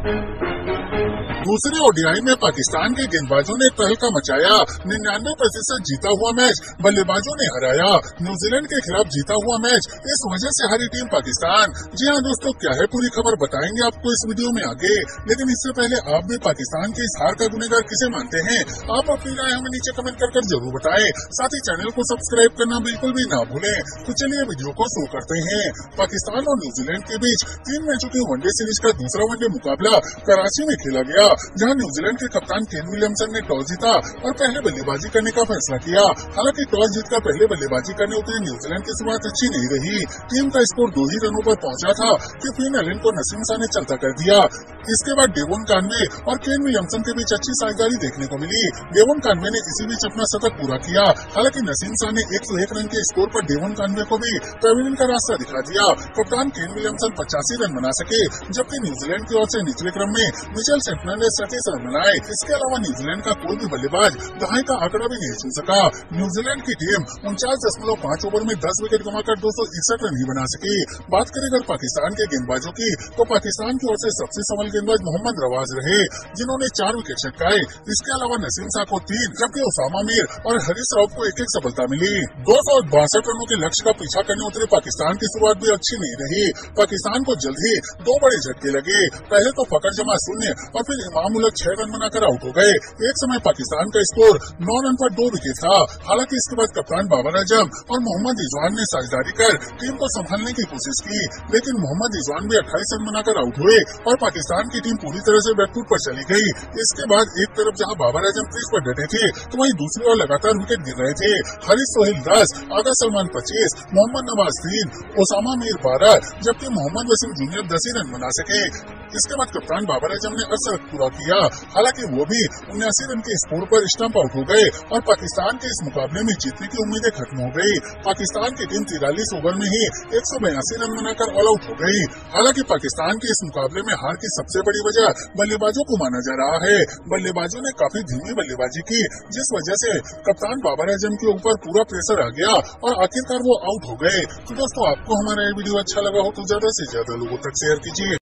दूसरी ओडीआई में पाकिस्तान के गेंदबाजों ने तहलका मचाया। 99% जीता हुआ मैच बल्लेबाजों ने हराया। न्यूजीलैंड के खिलाफ जीता हुआ मैच, इस वजह से हारी टीम पाकिस्तान। जी हाँ दोस्तों, क्या है पूरी खबर बताएंगे आपको इस वीडियो में आगे, लेकिन इससे पहले आप भी पाकिस्तान के इस हार का गुनहगार किसे मानते हैं? आप अपनी राय हमें नीचे कमेंट कर जरूर बताएं। साथ ही चैनल को सब्सक्राइब करना बिल्कुल भी ना भूलें। तो चलिए वीडियो को शुरू करते हैं। पाकिस्तान और न्यूजीलैंड के बीच 3 मैचों की वनडे सीरीज का दूसरा वनडे मुकाबला कराची में खेला गया, जहां न्यूजीलैंड के कप्तान केन विलियमसन ने टॉस जीता और पहले बल्लेबाजी करने का फैसला किया। हालांकि टॉस जीतकर पहले बल्लेबाजी करने उतरी न्यूजीलैंड की शुरुआत अच्छी नहीं रही। टीम का स्कोर 2 ही रनों पर पहुंचा था कि फिन एलन को नसीम शाह ने चलता कर दिया। इसके बाद डेवन कानवे और केन विलियमसन के बीच अच्छी साझेदारी देखने को मिली। डेवन कानवे ने इसी बीच अपना शतक पूरा किया। हालांकि नसीम शाह ने 101 रन के स्कोर पर डेवन कानवे को भी पैविलियन का रास्ता दिखा दिया। कप्तान केन विलियमसन 85 रन बना सके, जबकि न्यूजीलैंड की ओर से निचले क्रम में मिचेल सेंटनर ने 37 रन बनाए। इसके अलावा न्यूजीलैंड का कोई भी बल्लेबाज दहाई का आंकड़ा भी नहीं छू सका। न्यूजीलैंड की टीम 49.5 ओवर में 10 विकेट गंवाकर 261 रन ही बना सकी। बात करें अगर पाकिस्तान के गेंदबाजों की, तो पाकिस्तान की ओर से सबसे सफल गेंदबाज मोहम्मद रवाज रहे, जिन्होंने 4 विकेट चटकाए। इसके अलावा नसीम शाह को 3, जबकि उसामा मीर और हरीश राव को 1-1 सफलता मिली। 262 रनों के लक्ष्य का पीछा करने उतरे पाकिस्तान की शुरुआत भी अच्छी नहीं रही। पाकिस्तान को जल्द ही 2 बड़े झटके लगे। पहले तो फकर जमा 0 और फिर इमाम उलग 6 रन बनाकर आउट हो गए। एक समय पाकिस्तान का स्कोर 9 रन पर 2 विकेट था। हालांकि इसके बाद कप्तान बाबर आजम और मोहम्मद रिजवान ने साझेदारी कर टीम को संभालने की कोशिश की, लेकिन मोहम्मद रिजवान भी 28 रन बनाकर आउट हुए और पाकिस्तान की टीम पूरी तरह से बैकफुट पर चली गई। इसके बाद एक तरफ जहां बाबर आजम क्रीज पर डटे थे, तो वहीं दूसरी ओर लगातार विकेट गिर रहे थे। हारिस सोहेल 10, आगा सलमान 25, मोहम्मद नवाज 3, ओसामा मीर 12, जबकि मोहम्मद वसीम जूनियर 10 ही रन बना सके। इसके बाद कप्तान बाबर आजम ने अर्धशतक पूरा किया। हालांकि वो भी 79 रन के स्कोर पर स्टंप आउट हो गए और पाकिस्तान के इस मुकाबले में जीतने की उम्मीदें खत्म हो गई। पाकिस्तान की टीम 43 ओवर में ही 182 रन बनाकर ऑल आउट हो गई। हालांकि पाकिस्तान के इस मुकाबले में हार की सबसे बड़ी वजह बल्लेबाजों को माना जा रहा है। बल्लेबाजों ने काफी धीमी बल्लेबाजी की, जिस वजह से कप्तान बाबर आजम के ऊपर पूरा प्रेशर आ गया और आखिरकार वो आउट हो गए। तो दोस्तों, आपको हमारा ये वीडियो अच्छा लगा हो तो ज्यादा से ज्यादा लोगों तक शेयर कीजिए।